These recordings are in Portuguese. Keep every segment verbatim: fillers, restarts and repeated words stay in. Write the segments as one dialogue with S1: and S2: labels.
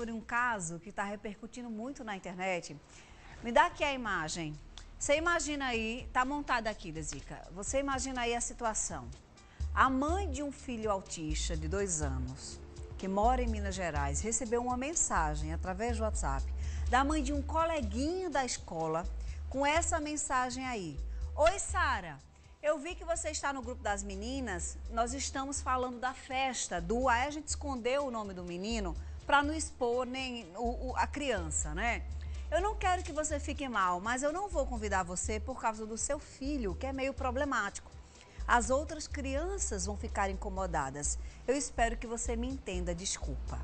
S1: sobre um caso que está repercutindo muito na internet. Me dá aqui a imagem. Você imagina aí, está montada aqui, Desica. Você imagina aí a situação. A mãe de um filho autista de dois anos, que mora em Minas Gerais, recebeu uma mensagem através do WhatsApp da mãe de um coleguinha da escola com essa mensagem aí. Oi, Sara. Eu vi que você está no grupo das meninas, nós estamos falando da festa do... Aí a gente escondeu o nome do menino para não expor nem o, o, a criança, né? Eu não quero que você fique mal, mas eu não vou convidar você por causa do seu filho, que é meio problemático. As outras crianças vão ficar incomodadas. Eu espero que você me entenda, desculpa.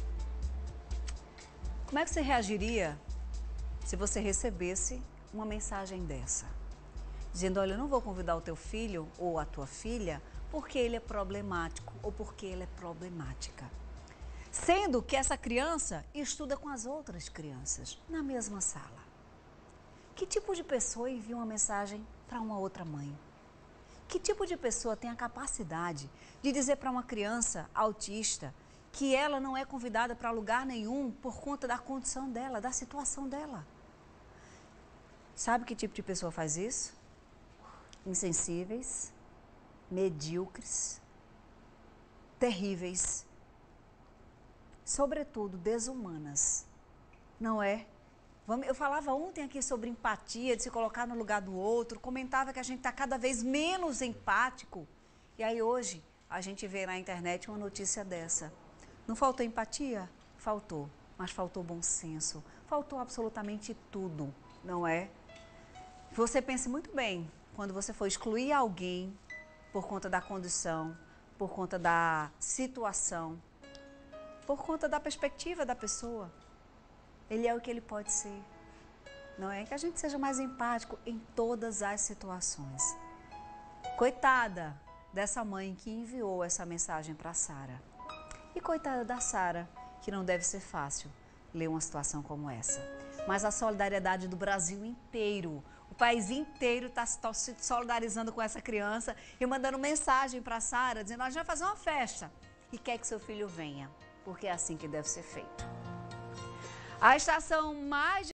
S1: Como é que você reagiria se você recebesse uma mensagem dessa? Dizendo, olha, eu não vou convidar o teu filho ou a tua filha porque ele é problemático ou porque ele é problemática. Sendo que essa criança estuda com as outras crianças na mesma sala. Que tipo de pessoa envia uma mensagem para uma outra mãe? Que tipo de pessoa tem a capacidade de dizer para uma criança autista que ela não é convidada para lugar nenhum por conta da condição dela, da situação dela? Sabe que tipo de pessoa faz isso? Insensíveis, medíocres, terríveis, sobretudo desumanas, não é? Eu falava ontem aqui sobre empatia, de se colocar no lugar do outro, comentava que a gente está cada vez menos empático, e aí hoje a gente vê na internet uma notícia dessa. Não faltou empatia? Faltou, mas faltou bom senso, faltou absolutamente tudo, não é? Você pense muito bem, quando você for excluir alguém por conta da condição, por conta da situação, por conta da perspectiva da pessoa, ele é o que ele pode ser. Não é? Que a gente seja mais empático em todas as situações. Coitada dessa mãe que enviou essa mensagem para a Sara. E coitada da Sara, que não deve ser fácil ler uma situação como essa. Mas a solidariedade do Brasil inteiro, o país inteiro está se solidarizando com essa criança e mandando mensagem para a Sara, dizendo, a gente vai fazer uma festa e quer que seu filho venha, porque é assim que deve ser feito. A estação mais